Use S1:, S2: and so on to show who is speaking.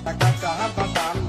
S1: ตะกักกะฮับกะสาม